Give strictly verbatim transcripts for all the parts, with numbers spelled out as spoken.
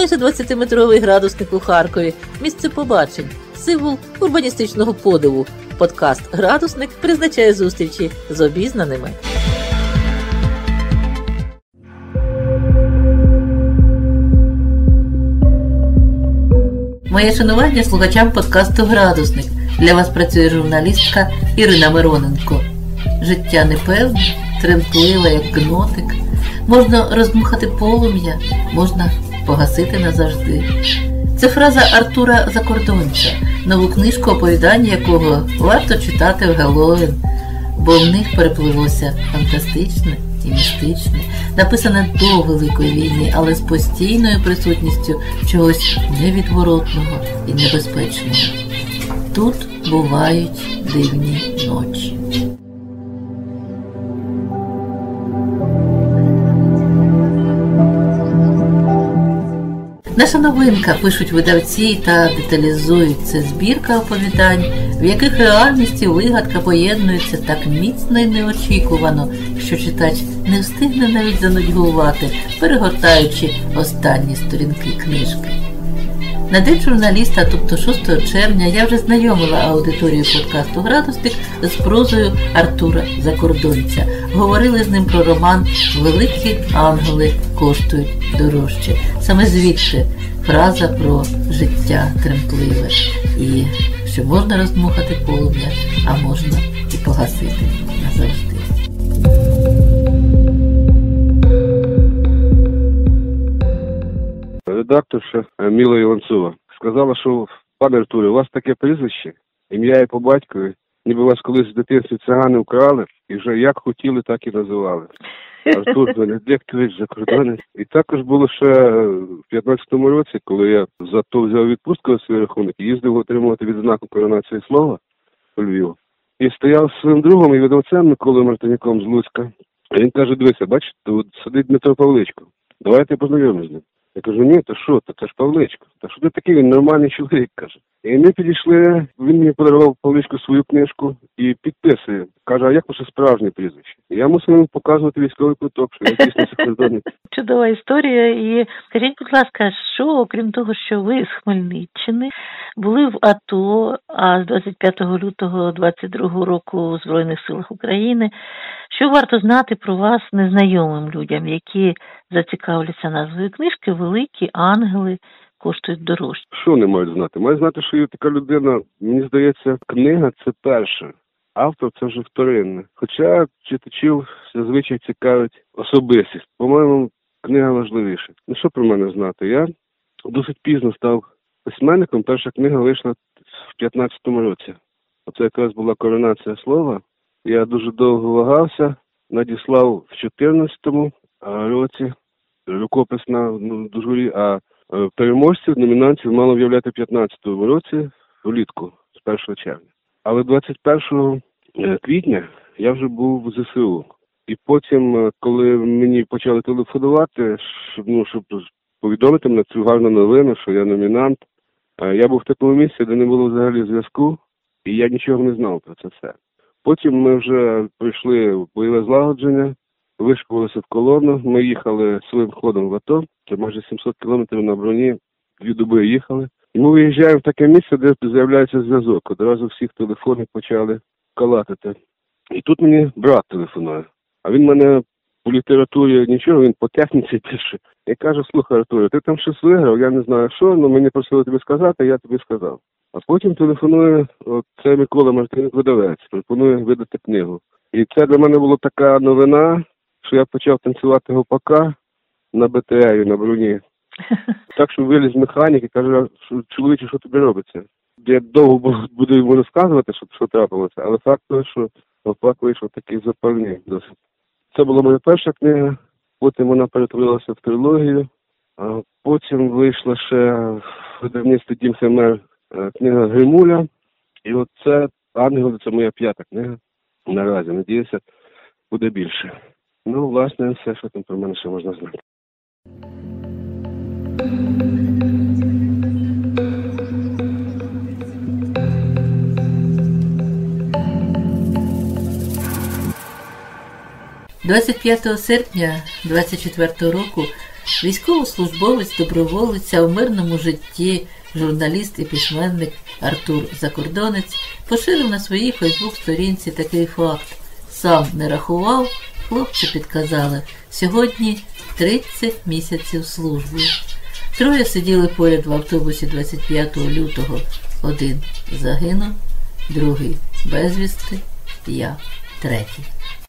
майже двадцятиметровий градусник у Харкові, місце побачень, символ урбаністичного подиву. Подкаст «Градусник» призначає зустрічі з обізнаними. Моє шанування слухачам подкасту «Градусник». Для вас працює журналістка Ірина Мироненко. Життя непевне, тремтливе, як кнотик. Можна роздмухати полум'я, можна погасити назавжди. Це фраза Артура Закордонця, нову книжку, оповідання якого варто читати в Геловін, бо в них переплилося фантастичне і містичне, написане до Великої війни, але з постійною присутністю чогось невідворотного і небезпечного. Тут бувають дивні ночі. Наша новинка, пишуть видавці та деталізують, це збірка оповідань, в яких реальність і вигадка поєднуються так міцно і неочікувано, що читач не встигне навіть занудьгувати, перегортаючи останні сторінки книжки. На День журналіста, тобто шостого червня, я вже знайомила аудиторію подкасту «Градусник» з прозою Артура Закордонця. Говорили з ним про роман «Великі ангели коштують дорожче». Саме звідси фраза про життя тремтливе. І що можна роздмухати полум'я, а можна і погасити назавжди. Редакторша Міла Іванцова сказала, що, пане Артуре, у вас таке прізвище, ім'я і по батькові, ніби вас колись в дитинстві цигани вкрали, і вже як хотіли, так і називали. Артур Венедиктович Закордонець. І також було ще в п'ятнадцятому році, коли я за то взяв відпустку на свій рахунок, їздив отримувати відзнаку коронації слова у Львів. І стояв з своїм другом і видавцем Миколою Мартинюком з Луцька. А він каже, дивися, бачите, тут сидить Дмитро Павличко, давайте познайомимось з ним. Я кажу, ні, то що, то це ж Павличко. Та що ти такий, він нормальний чоловік, каже. І ми підійшли, він мені подарував Павличку свою книжку і підписує. Каже, а як ваше справжнє прізвище? І я мусив йому показувати військовий квиток, що я дійсно закордонець. Чудова історія. І скажіть, будь ласка, що, окрім того, що ви з Хмельниччини, були в АТО, а з двадцять п'ятого лютого двадцять другого року у Збройних силах України, що варто знати про вас незнайомим людям, які зацікавляться назвою книжки «Великі ангели коштують дорожче»? Що не мають знати? Мають знати, що є така людина, мені здається, книга – це перше. Автор – це вже вторинне. Хоча читачів зазвичай цікавить особистість. По-моєму, книга важливіша. Ну що про мене знати? Я досить пізно став письменником. Перша книга вийшла в п'ятнадцятому році. Оце якраз була коронація слова. Я дуже довго вагався, надіслав в чотирнадцятому році рукопис на ну, до журі, а переможців, номінантів мало виявляти в п'ятнадцятому році влітку, з першого червня. Але двадцять першого квітня я вже був в ЗСУ. І потім, коли мені почали телефонувати, щоб, ну, щоб повідомити мене цю гарну новину, що я номінант, я був в такому місці, де не було взагалі зв'язку, і я нічого не знав про це все. Потім ми вже пройшли бойове злагодження, вишкувалися в колону, ми їхали своїм ходом в АТО, це майже сімсот кілометрів на броні, дві доби їхали. І ми виїжджаємо в таке місце, де з'являється зв'язок. Одразу всіх телефонів почали калатити. І тут мені брат телефонує. А він мене по літературі нічого, він по техніці пише. Я кажу, слухай, Артур, ти там щось виграв, я не знаю що, але мені просили тобі сказати, я тобі сказав. А потім телефонує, от, це Микола Мартинюк, видавець, пропонує видати книгу. І це для мене була така новина, що я почав танцювати гопака на БТРі, на броні. Так, що виліз механік і каже, чоловіче, що тобі робиться? Я довго буду йому розказувати, що, що трапилося, але факт той, що гопак вийшов такий запальний досить. Це була моя перша книга, потім вона перетворилася в трилогію, а потім вийшла ще в видавництві Дім Химер книга Гримуля, і от це «Ангели» – це моя п'ята книга наразі, надіюся, буде більше. Ну, власне, все, що там про мене ще можна знати. двадцять п'ятого серпня двадцять четвертого року Військовослужбовець-доброволець, а в мирному житті журналіст і письменник Артур Закордонець поширив на своїй фейсбук-сторінці такий факт. Сам не рахував, хлопці підказали, сьогодні тридцять місяців служби. Троє сиділи поряд в автобусі двадцять п'ятого лютого. Один загинув, другий безвісти, я третій.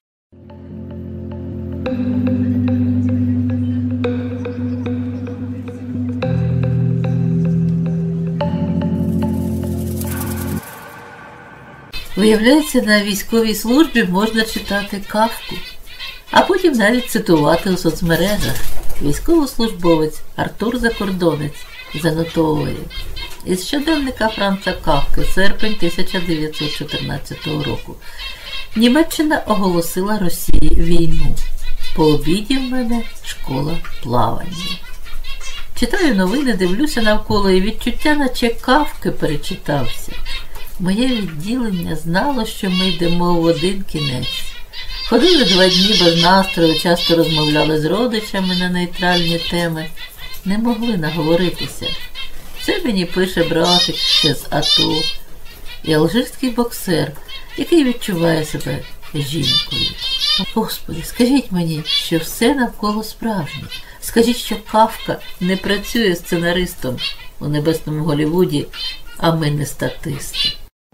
Виявляється, на військовій службі можна читати Кафку, а потім навіть цитувати у соцмережах. Військовослужбовець Артур Закордонець занотовує. Із щоденника Франца Кафки, серпень тисяча дев'ятсот чотирнадцятого року. Німеччина оголосила Росії війну. По обіді в мене школа плавання. Читаю новини, дивлюся навколо і відчуття, наче Кафки перечитався. Моє відділення знало, що ми йдемо в один кінець. Ходили два дні без настрою, часто розмовляли з родичами на нейтральні теми. Не могли наговоритися. Це мені пише братик ще з АТО. І алжирський боксер, який відчуває себе жінкою. Господи, скажіть мені, що все навколо справжнє. Скажіть, що Кафка не працює сценаристом у небесному Голлівуді, а ми не статисти.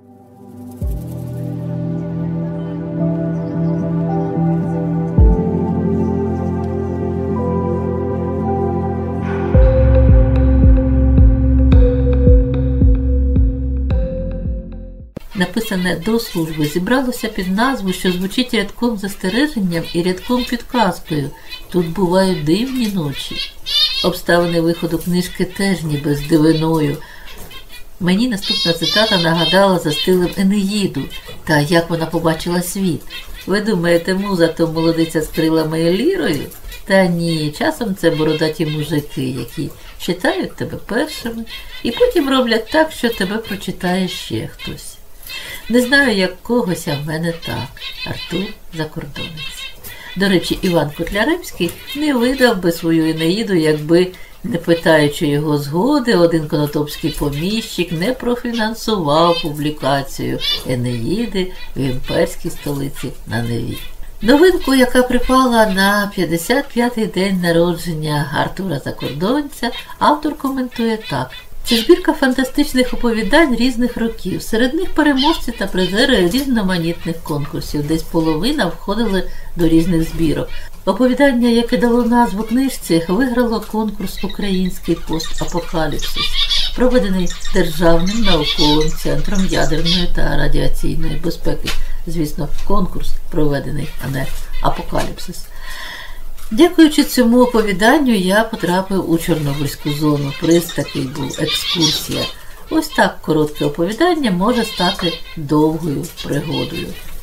Написане до служби зібралося під назву, що звучить рядком застереженням і рядком підказкою. Тут бувають дивні ночі. Обставини виходу книжки теж ніби з дивиною. Мені наступна цитата нагадала за стилем Енеїду, та як вона побачила світ. Ви думаєте, муза то молодиця з крилами і лірою? Та ні, часом це бородаті мужики, які читають тебе першими і потім роблять так, що тебе прочитає ще хтось. Не знаю, як когось, а в мене так. Артур Закордонець. До речі, Іван Котляревський не видав би свою Енеїду, якби, не питаючи його згоди, один конотопський поміщик не профінансував публікацію Енеїди в імперській столиці на Неві. Новинку, яка припала на п'ятдесят п'ятий день народження Артура Закордонця, автор коментує так. Це збірка фантастичних оповідань різних років. Серед них переможці та призери різноманітних конкурсів. Десь половина входили до різних збірок. Оповідання, яке дало назву книжці, виграло конкурс «Український постапокаліпсис», проведений Державним науковим центром ядерної та радіаційної безпеки. Звісно, конкурс проведений, а не апокаліпсис. Дякуючи цьому оповіданню, я потрапив у Чорнобильську зону. Приз такий був – екскурсія. Ось так коротке оповідання може стати довгою пригодою.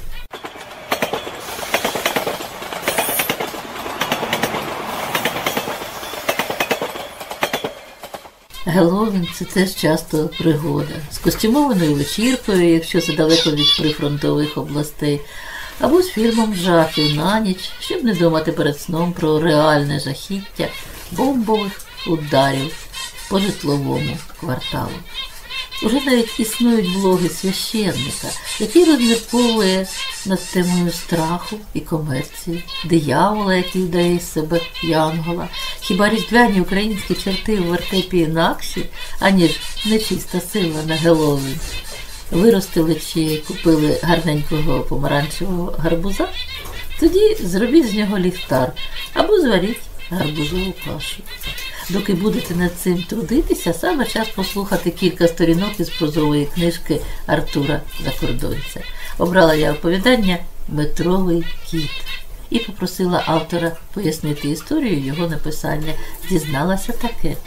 Геловін – це теж часто пригода. З костюмованою вечіркою, якщо це далеко від прифронтових областей, або з фільмом жахів на ніч, щоб не думати перед сном про реальне жахіття бомбових ударів по житловому кварталу. Уже навіть існують влоги священника, який розмірковує над темою страху і комерції, диявола, який вдає із себе янгола. Хіба різдвяні українські чорти в вертепі інакші, аніж нечиста сила на Геловін? Виростили чи купили гарненького помаранчевого гарбуза? Тоді зробіть з нього ліхтар або зваріть гарбузову кашу. Доки будете над цим трудитися, саме час послухати кілька сторінок із прозової книжки Артура Закордонця. Обрала я оповідання «Метровий кіт» і попросила автора пояснити історію його написання. Дізналася таке.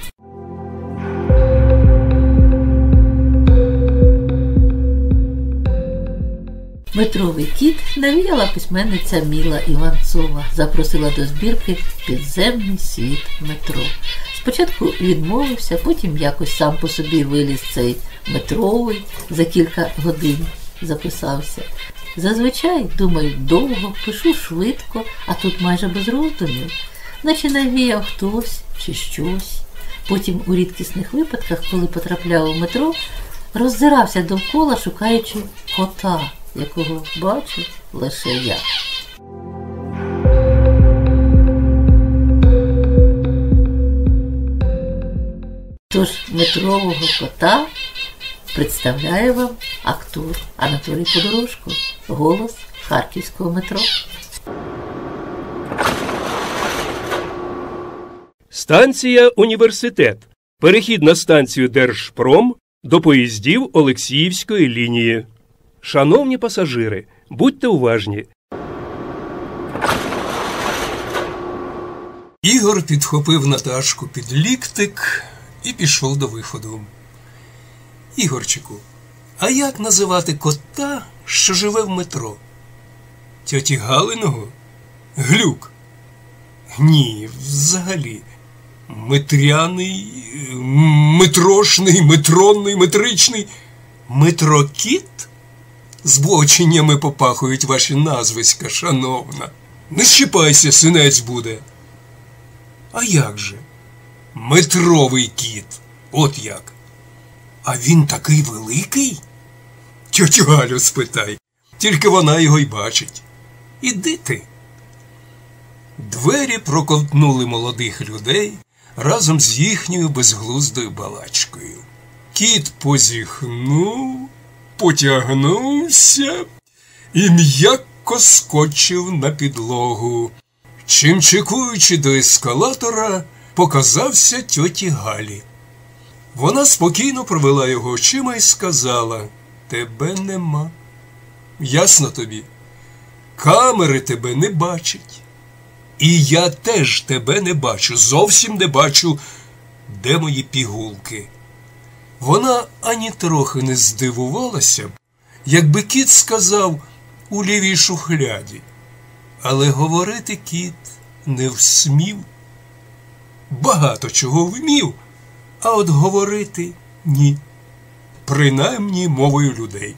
«Метровий кіт» навіяла письменниця Міла Іванцова, запросила до збірки «Підземний світ метро». Спочатку відмовився, потім якось сам по собі виліз цей метровий, за кілька годин записався. Зазвичай, думаю, довго, пишу швидко, а тут майже без роздумів. наче навіяв хтось чи щось. Потім у рідкісних випадках, коли потрапляв у метро, роззирався довкола, шукаючи кота, якого бачив лише я. Тож метрового кота представляє вам актор Анатолій Подорожко, голос харківського метро. Станція «Університет». Перехід на станцію «Держпром» до поїздів Олексіївської лінії. Шановні пасажири, будьте уважні. Ігор підхопив Наташку під ліктик і пішов до виходу. Ігорчику, а як називати кота, що живе в метро? Тьоті Галиного? Глюк? Ні, взагалі. Метряний, метрошний, метронний, метричний. Метрокіт? Збоченнями попахують ваші назвиська, шановна. Не щипайся, синець буде. А як же? Метровий кіт. От як. А він такий великий? Тьотю Галю спитай. Тільки вона його й бачить. Іди ти. Двері проковтнули молодих людей разом з їхньою безглуздою балачкою. Кіт позіхнув, потягнувся і м'яко скочив на підлогу. Чимчикуючи до ескалатора, показався тьоті Галі. Вона спокійно провела його очима і сказала: «Тебе нема. Ясно тобі? Камери тебе не бачать. І я теж тебе не бачу, зовсім не бачу, де мої пігулки». Вона ані трохи не здивувалася б, якби кіт сказав «у лівій шухляді». Але говорити кіт не всмів. Багато чого вмів, а от говорити – ні. Принаймні мовою людей.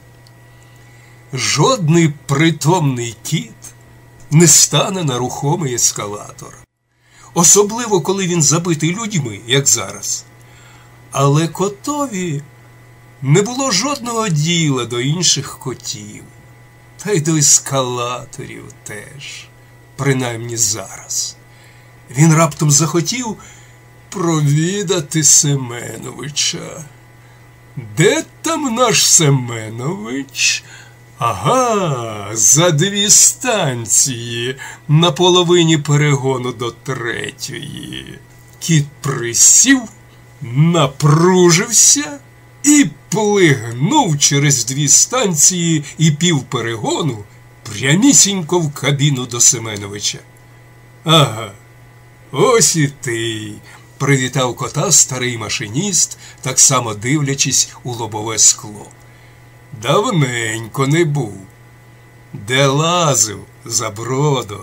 Жодний притомний кіт не стане на рухомий ескалатор. Особливо, коли він забитий людьми, як зараз. Але котові не було жодного діла до інших котів. Та й до ескалаторів теж. Принаймні зараз. Він раптом захотів провідати Семеновича. Де там наш Семенович? Ага, за дві станції, на половині перегону до третьої. Кіт присів, напружився і плигнув через дві станції і пів перегону прямісінько в кабіну до Семеновича. Ага, ось і ти, привітав кота старий машиніст, так само дивлячись у лобове скло. Давненько не був. Де лазив, Забродо?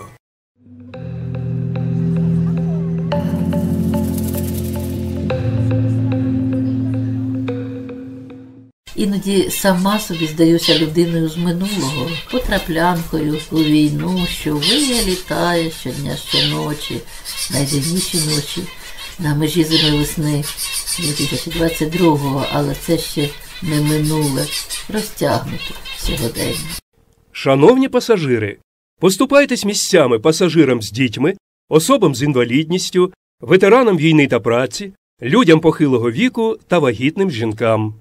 Іноді сама собі здаюся людиною з минулого, потраплянкою у війну, що виє літає щодня, щоночі, найдивніші ночі, на межі зими-весни дві тисячі двадцять другого, але це ще не минуле, розтягнуто сьогодення. Шановні пасажири, поступайтесь місцями пасажирам з дітьми, особам з інвалідністю, ветеранам війни та праці, людям похилого віку та вагітним жінкам.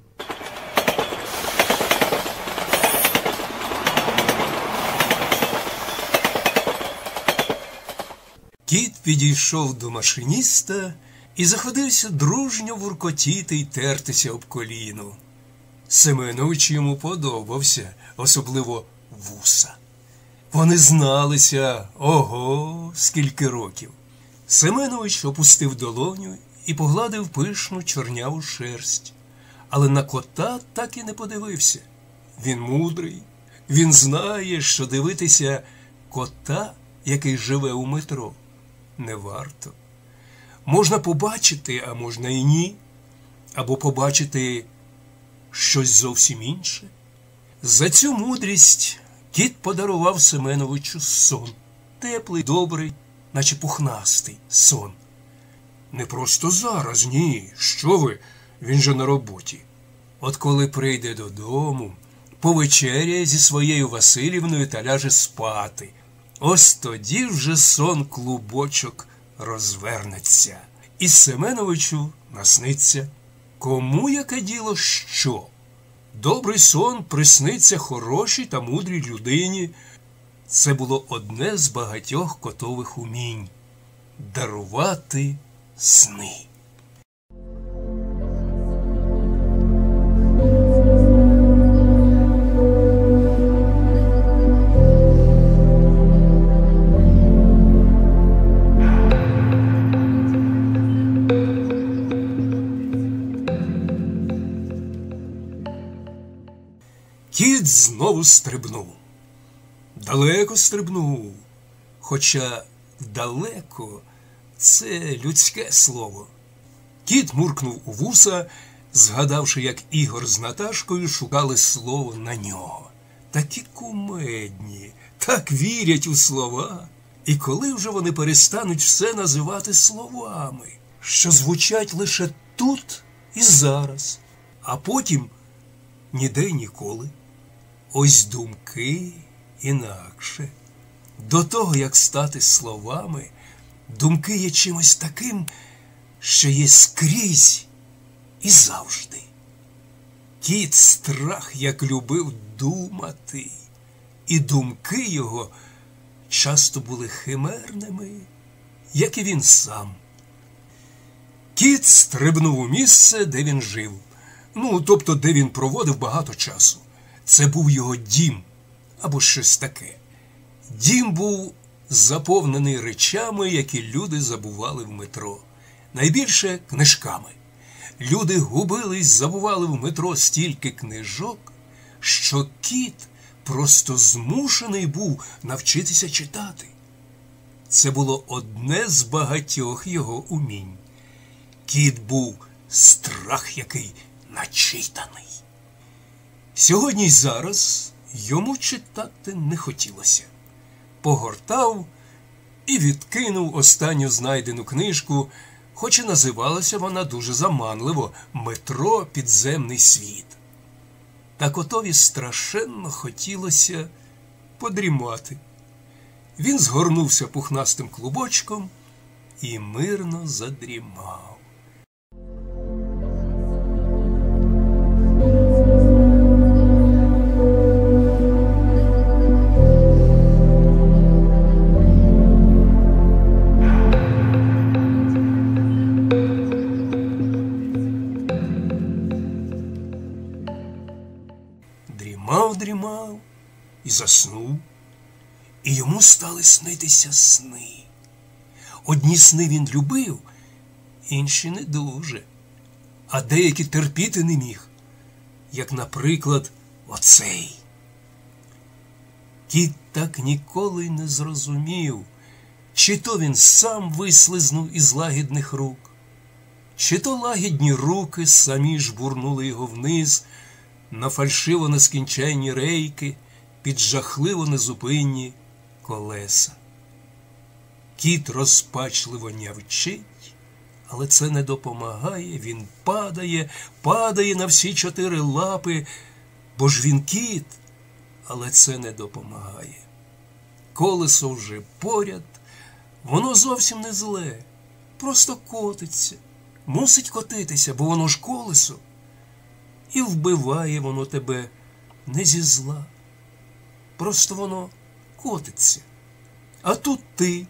Кіт підійшов до машиніста і заходився дружньо вуркотіти й тертися об коліно. Семенович йому подобався, особливо вуса. Вони зналися, ого, скільки років. Семенович опустив долоню і погладив пишну чорняву шерсть. Але на кота так і не подивився. Він мудрий, він знає, що дивитися кота, який живе у метро, не варто. Можна побачити, а можна і ні. Або побачити щось зовсім інше. За цю мудрість кіт подарував Семеновичу сон. Теплий, добрий, наче пухнастий сон. Не просто зараз, ні. Що ви? Він же на роботі. От коли прийде додому, повечеряє зі своєю Василівною та ляже спати. Ось тоді вже сон клубочок розвернеться. І Семеновичу насниться. Кому яке діло що? Добрий сон присниться хорошій та мудрій людині. Це було одне з багатьох котових умінь – дарувати сни. Кіт знову стрибнув. Далеко стрибнув. Хоча далеко – це людське слово. Кіт муркнув у вуса, згадавши, як Ігор з Наташкою шукали слово на нього. Такі кумедні, так вірять у слова. І коли вже вони перестануть все називати словами, що звучать лише тут і зараз, а потім ніде й ніколи. Ось думки інакше. До того, як стати словами, думки є чимось таким, що є скрізь і завжди. Кіт страх як любив думати, і думки його часто були химерними, як і він сам. Кіт стрибнув у місце, де він жив. Ну, тобто, де він проводив багато часу. Це був його дім, або щось таке. Дім був заповнений речами, які люди забували в метро. Найбільше книжками. Люди губились, забували в метро стільки книжок, що кіт просто змушений був навчитися читати. Це було одне з багатьох його умінь. Кіт був страх який начитаний. Сьогодні й зараз йому читати не хотілося. Погортав і відкинув останню знайдену книжку, хоч і називалася вона дуже заманливо «Метро. Підземний світ». Та котові страшенно хотілося подрімати. Він згорнувся пухнастим клубочком і мирно задрімав. Дрімав, дрімав і заснув, і йому стали снитися сни. Одні сни він любив, інші не дуже, а деякі терпіти не міг, як, наприклад, оцей. Кіт так ніколи й не зрозумів, чи то він сам вислизнув із лагідних рук, чи то лагідні руки самі жбурнули його вниз на фальшиво нескінченні рейки під жахливо незупинні колеса. Кіт розпачливо нявчить, але це не допомагає. Він падає, падає на всі чотири лапи, бо ж він кіт, але це не допомагає. Колесо вже поряд, воно зовсім не зле, просто котиться, мусить котитися, бо воно ж колесо. І вбиває воно тебе не зі зла, просто воно котиться. А тут ти.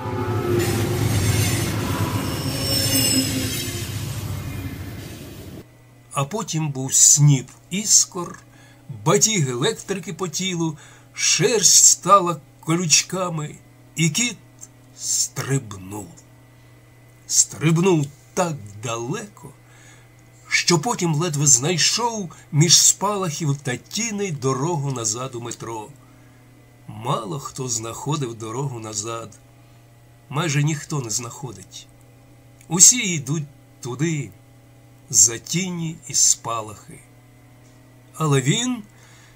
А потім був сніп іскор, батіг електрики по тілу, шерсть стала колючками, і кіт стрибнув. Стрибнув так далеко, що потім ледве знайшов між спалахів та тіней дорогу назад у метро. Мало хто знаходив дорогу назад. Майже ніхто не знаходить. Усі йдуть туди, за тіні і спалахи. Але він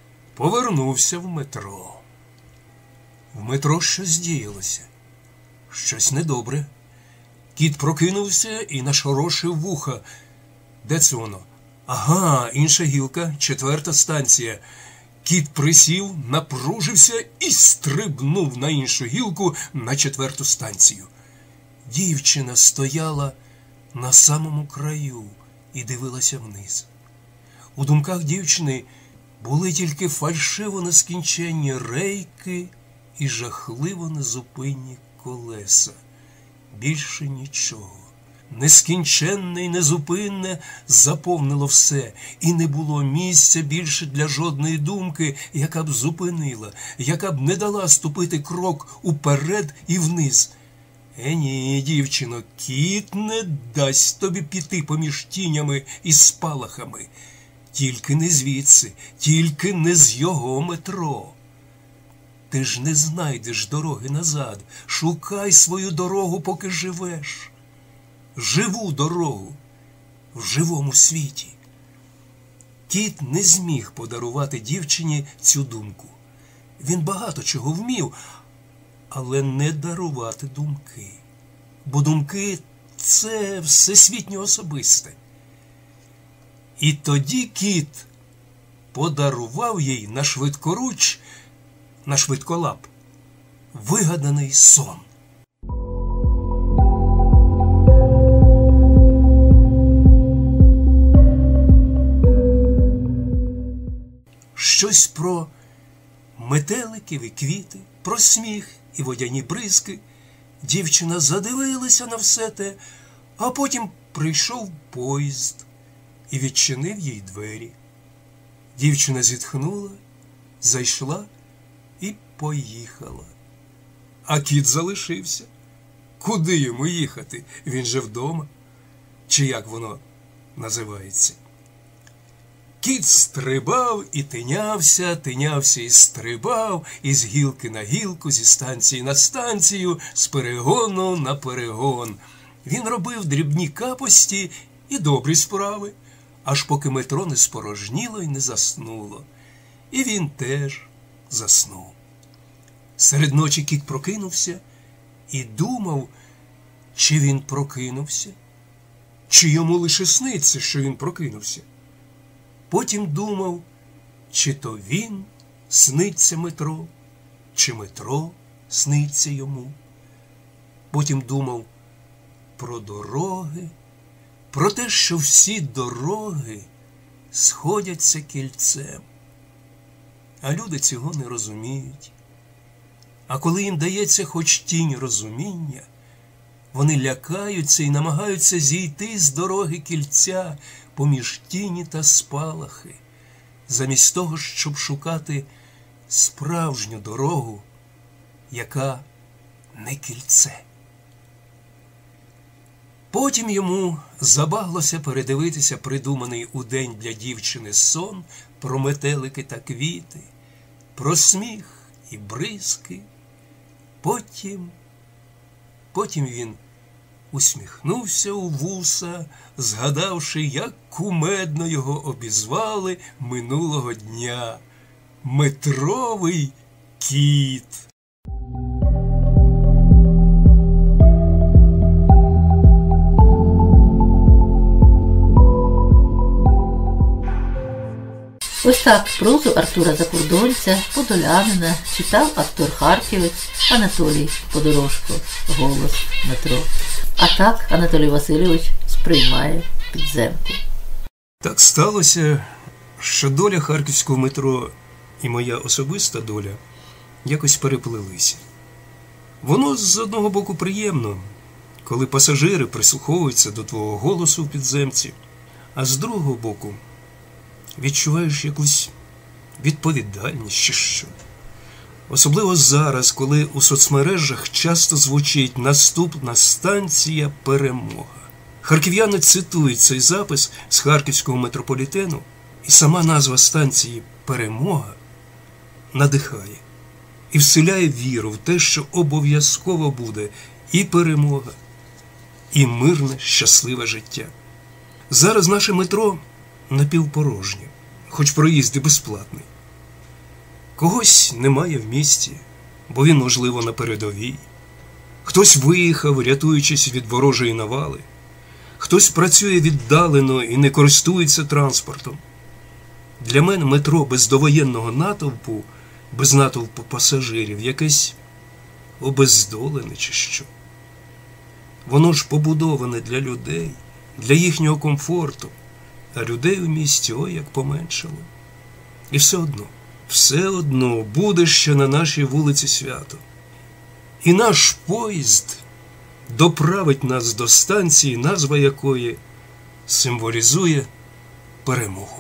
повернувся в метро. В метро щось діялося. Щось недобре. Кіт прокинувся і нашорошив вуха. Де це воно? Ага, інша гілка, четверта станція. Кіт присів, напружився і стрибнув на іншу гілку на четверту станцію. Дівчина стояла на самому краю і дивилася вниз. У думках дівчини були тільки фальшиво нескінченні рейки і жахливо незупинні колеса. Більше нічого. Нескінченне й незупинне заповнило все, і не було місця більше для жодної думки, яка б зупинила, яка б не дала ступити крок уперед і вниз. Е ні, дівчино, кіт не дасть тобі піти поміж тінями і спалахами. Тільки не звідси, тільки не з його метро. Ти ж не знайдеш дороги назад. Шукай свою дорогу, поки живеш. Живу дорогу в живому світі. Кіт не зміг подарувати дівчині цю думку. Він багато чого вмів, але не дарувати думки. Бо думки – це всесвітньо особисте. І тоді кіт подарував їй на швидкоруч, на швидколап, вигаданий сон. Щось про метеликів і квіти, про сміх і водяні бризки. Дівчина задивилася на все те, а потім прийшов поїзд і відчинив їй двері. Дівчина зітхнула, зайшла і поїхала. А кіт залишився. Куди йому їхати? Він же вдома. Чи як воно називається? Кіт стрибав і тинявся, тинявся і стрибав, із гілки на гілку, зі станції на станцію, з перегону на перегон. Він робив дрібні капості і добрі справи, аж поки метро не спорожніло і не заснуло. І він теж заснув. Серед ночі кіт прокинувся і думав, чи він прокинувся, чи йому лише сниться, що він прокинувся. Потім думав, чи то він сниться метро, чи метро сниться йому. Потім думав про дороги, про те, що всі дороги сходяться кільцем. А люди цього не розуміють. А коли їм дається хоч тінь розуміння, вони лякаються і намагаються зійти з дороги кільця поміж тіні та спалахи, замість того, щоб шукати справжню дорогу, яка не кільце. Потім йому забаглося передивитися придуманий удень для дівчини сон про метелики та квіти, про сміх і бризки. Потім, потім він усміхнувся у вуса, згадавши, як кумедно його обізвали минулого дня. Метровий кіт. Ось так прозу Артура Закордонця, подолянина, читав актор Харківець Анатолій Подорожко, голос метро. А так Анатолій Васильович сприймає підземку. Так сталося, що доля харківського метро і моя особиста доля якось переплилися. Воно з одного боку приємно, коли пасажири прислуховуються до твого голосу в підземці, а з другого боку відчуваєш якусь відповідальність чи що. Особливо зараз, коли у соцмережах часто звучить «Наступна станція – перемога». Харків'яни цитують цей запис з харківського метрополітену, і сама назва станції «Перемога» надихає і вселяє віру в те, що обов'язково буде і перемога, і мирне, щасливе життя. Зараз наше метро напівпорожнє, хоч проїзд і безплатний. Когось немає в місті, бо він, можливо, на передовій. Хтось виїхав, рятуючись від ворожої навали. Хтось працює віддалено і не користується транспортом. Для мене метро без довоєнного натовпу, без натовпу пасажирів, якесь обездолене чи що. Воно ж побудоване для людей, для їхнього комфорту, а людей у місті ой як поменшало. І все одно, все одно буде ще на нашій вулиці свято. І наш поїзд доправить нас до станції, назва якої символізує перемогу.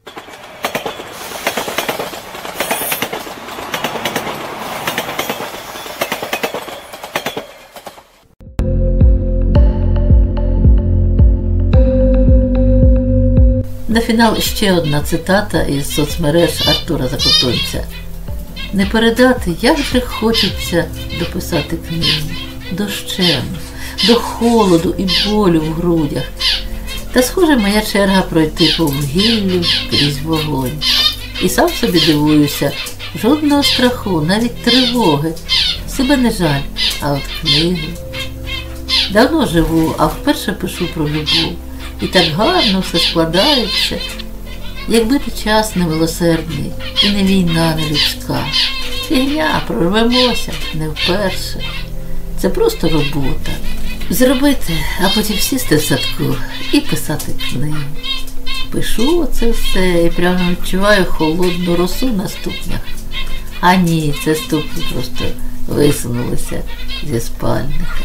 На фінал ще одна цитата із соцмереж Артура Закотонця. Не передати, як же хочеться дописати книгу. Дощем, до холоду і болю в грудях. Та схоже моя черга пройти по вугіллю крізь вогонь. І сам собі дивуюся, жодного страху, навіть тривоги. Себе не жаль, а от книгу. Давно живу, а вперше пишу про любов. І так гарно все складається, якби ти час немилосердний і не війна не людська. Фігня, прорвемося, не вперше. Це просто робота. Зробити, а потім сісти в садку і писати книгу. Пишу оце все і прямо відчуваю холодну росу на ступнях. А ні, це ступні просто висунулися зі спальника.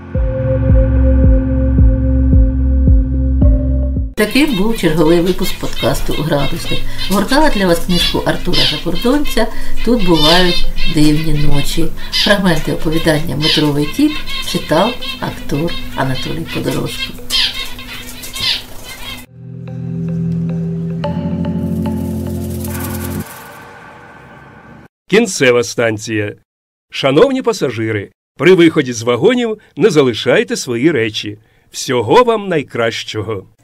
Таким був черговий випуск подкасту «Градусник». Гортала для вас книжку Артура Закотонця «Тут бувають дивні ночі». Фрагменти оповідання «Метровий кіт» читав актор Анатолій Подорожко. Кінцева станція. Шановні пасажири, при виході з вагонів не залишайте свої речі. Всього вам найкращого.